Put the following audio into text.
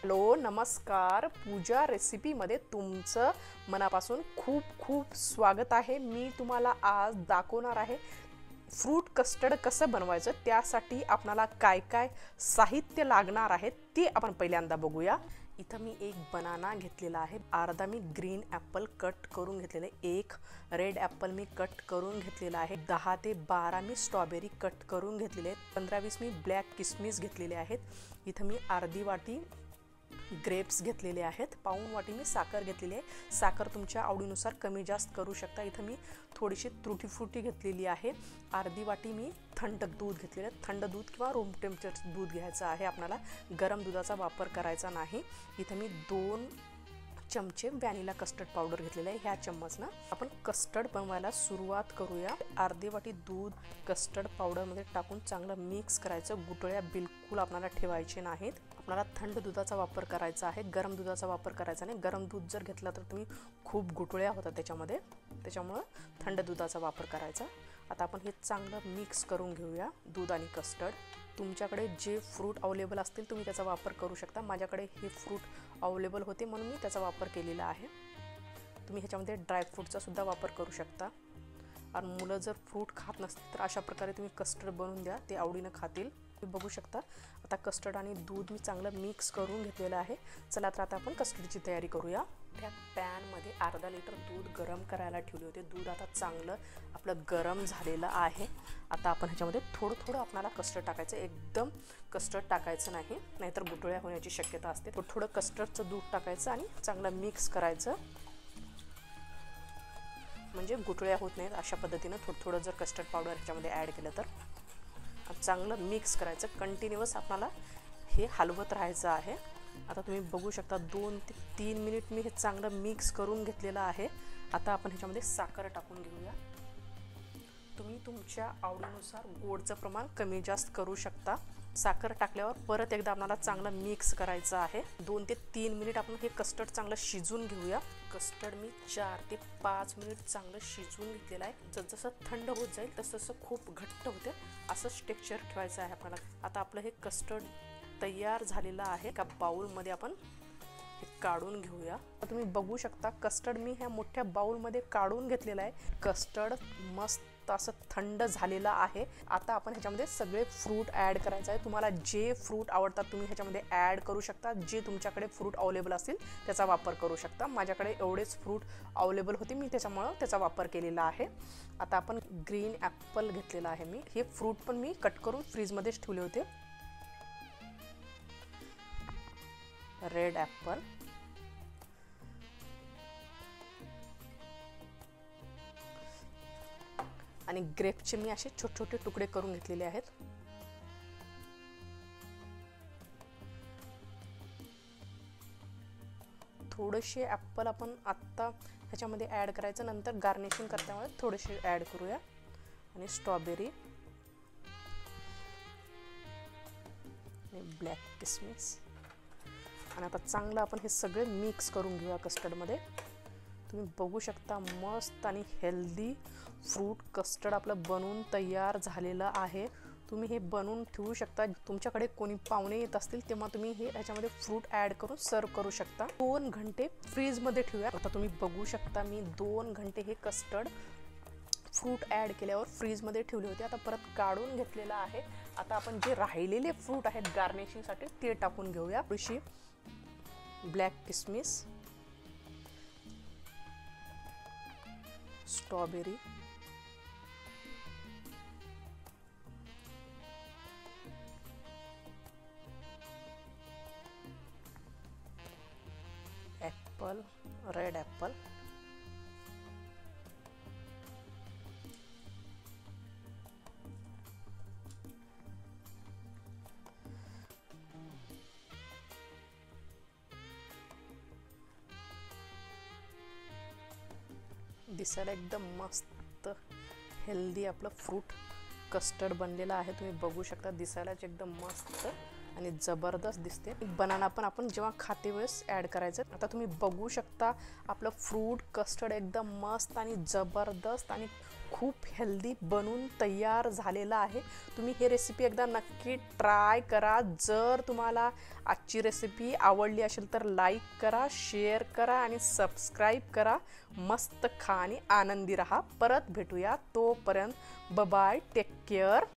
Hello नमस्कार, पूजा रेसिपीमध्ये तुमचं मनापासून खूप खूप स्वागत आहे। मी तुम्हाला आज दाखवणार आहे फ्रूट कस्टर्ड कसं बनवायचं। त्यासाठी आपल्याला काय काय साहित्य लागणार आहे ते आपण पहिल्यांदा बघूया। इथं मी एक बनाना घेतलेला आहे, अर्धा मी ग्रीन ॲपल कट करून घेतलेले, एक रेड ॲपल मी कट करून घेतलेला आहे, 10 ते 12 मी स्ट्रॉबेरी कट करून घेतलेले आहेत, 15-20 मी ब्लॅक किसमिस घेतलेले आहेत। इथं मी अर्धी वाटी ग्रेप्स घेतलेले आहेत, पाऊण वाटी मी साखर घेतलेली आहे। साखर तुमच्या आवडीनुसार कमी जास्त करू शकता। इथं मी थोडीशी तुटी फ्रुटी घेतलेली आहे, अर्धी वाटी मी थंड दूध घेतलेले आहे। थंड दूध किंवा रूम टेम्परेचर दूध घ्यायचं आहे, आपल्याला गरम दुधाचा वापर करायचा नाही। इथं मी 2 चमचे व्हॅनिला कस्टर्ड पावडर घेतलेले आहे। ह्या चम्मचनं आपण कस्टर्ड बनवायला सुरुवात करूया। अर्धी वाटी दूध कस्टर्ड पावडरमध्ये टाकून चांगलं मिक्स करायचं, गुठळ्या बिलकुल आपल्याला ठेवायचे नाहीत। आपल्याला थंड दुधाचा वापर करायचा आहे, गरम दुधाचा वापर करायचा नाही। गरम दूध जर घेतला तर तुम्ही खूप गुठळ्या होतात त्याच्यामुळे थंड दुधाचा वापर करायचा। आता आपण हे चांगलं मिक्स करून घेऊया, दूध आणि कस्टर्ड। तुमच्याकडे जे फ्रूट अवेलेबल असतील तुम्ही त्याचा वापर करू शकता। माझ्याकडे हे फ्रूट अवेलेबल होते म्हणून मी त्याचा वापर केलेला आहे। तुम्ही ह्याच्यामध्ये ड्रायफ्रूटचा सुद्धा वापर करू शकता। आणि मुलं जर फ्रूट खात नसतील तर अशा प्रकारे तुम्ही कस्टर्ड बनवून द्या, ते आवडीनं खातील। तुम्ही बघू शकता आता कस्टर्ड आणि दूध मी चांगलं मिक्स करून घेतलेलं आहे। चला तर आता आपण कस्टर्डची तयारी करूया। त्या पॅनमध्ये अर्धा लिटर दूध गरम करायला ठेवले होते। दूध आता चांगलं आपलं गरम झालेलं आहे। आता आपण ह्याच्यामध्ये थोडं थोडं आपल्याला कस्टर्ड टाकायचं, एकदम कस्टर्ड टाकायचं नाही, नाहीतर गुठळ्या होण्याची शक्यता असते। थोडं थोडं कस्टर्डचं दूध टाकायचं आणि चांगलं मिक्स करायचं, म्हणजे गुठळ्या होत नाहीत। अशा पद्धतीनं थोडं थोडं जर कस्टर्ड पावडर ह्याच्यामध्ये ॲड केलं तर चांगलं मिक्स करायचं। कंटिन्युअस आपल्याला हे हलवत राहायचं आहे। आता तुम्ही बघू शकता 2 ते 3 मिनिट मी हे चांगलं मिक्स करून घेतलेलं आहे। आता आपण ह्याच्यामध्ये साखर टाकून घेऊया। तुम्ही तुमच्या आवडीनुसार गोडचं प्रमाण कमी जास्त करू शकता। साखर टाकल्यावर परत एकदा आपल्याला चांगलं मिक्स करायचं आहे। 2 ते 3 मिनिट आपण हे कस्टर्ड चांगलं शिजून घेऊया। कस्टर्ड मी 4 ते 5 मिनिट चांगलं शिजवून घेतलेलं आहे। जसजसं थंड होत जाईल तसं खूप घट्ट होते, असंच टेक्स्चर ठेवायचं आहे आपल्याला। आता आपलं हे कस्टर्ड तयार झालेलं आहे। एका बाउलमध्ये आपण हे काढून घेऊया। तुम्ही बघू शकता कस्टर्ड मी ह्या मोठ्या बाउलमध्ये काढून घेतलेलं आहे। कस्टर्ड मस्त असं थंड झालेलं आहे। आता आपण ह्याच्यामध्ये सगळे फ्रूट ॲड करायचं आहे। तुम्हाला जे फ्रूट आवडतात तुम्ही ह्याच्यामध्ये ॲड करू शकता। जे तुमच्याकडे फ्रूट अवेलेबल असतील त्याचा वापर करू शकता। माझ्याकडे एवढेच फ्रूट अवेलेबल होते, मी त्याच्यामुळं त्याचा वापर केलेला आहे। आता आपण ग्रीन ॲपल घेतलेला आहे मी, हे फ्रूट पण मी कट करून फ्रीजमध्येच ठेवले होते। रेड ॲपल, आणि ग्रेपचे मी असे छोटे छोटे तुकडे करून घेतलेले आहेत। थोडेसे ॲपल आपण आत्ता ह्याच्यामध्ये ॲड करायचं, नंतर गार्निशिंग करताना थोडेसे ॲड करूया। आणि स्ट्रॉबेरी आणि ब्लॅक किसमिस, आणि आता चांगलं आपण हे सगळे मिक्स करून घेऊया कस्टर्डमध्ये। तुम्ही बघू शकता मस्त आणि हेल्दी फ्रूट कस्टर्ड आपलं बनवून तयार झालेलं आहे। तुम्ही हे बनवून ठेवू शकता। तुमच्याकडे कोणी पाहुणे येत असतील तेव्हा तुम्ही हे ह्याच्यामध्ये फ्रूट ॲड करून सर्व करू शकता। 2 घंटे फ्रीजमध्ये ठेवूया। आता तुम्ही बघू शकता मी 2 घंटे हे कस्टर्ड फ्रूट ॲड केल्यावर फ्रीजमध्ये ठेवले होते। आता परत काढून घेतलेलं आहे। आता आपण जे राहिलेले फ्रूट आहेत गार्निशिंगसाठी ते टाकून घेऊया। थोडीशी ब्लॅक किसमिस, स्ट्रॉबेरी, ॲपल, रेड ॲपल, दिसायला एकदम मस्त हेल्दी आपलं फ्रूट कस्टर्ड बनलेलं आहे। तुम्ही बघू शकता दिसायलाच एकदम मस्त आणि जबरदस्त दिसते। बनाना पण आपण जेव्हा खाते वेळेस ॲड करायचं। आता तुम्ही बघू शकता आपलं फ्रूट कस्टर्ड एकदम मस्त आणि जबरदस्त आणि खूप हेल्दी बनून तयार झालेला आहे। तुम्ही हे रेसिपी एकदा नक्की ट्राय करा। जर तुम्हाला आजची रेसिपी आवडली असेल तर लाईक करा, शेअर करा आणि सबस्क्राईब करा। मस्त खा आणि आनंदी राहा। परत भेटूया, तोपर्यंत बाय बाय, टेक केअर।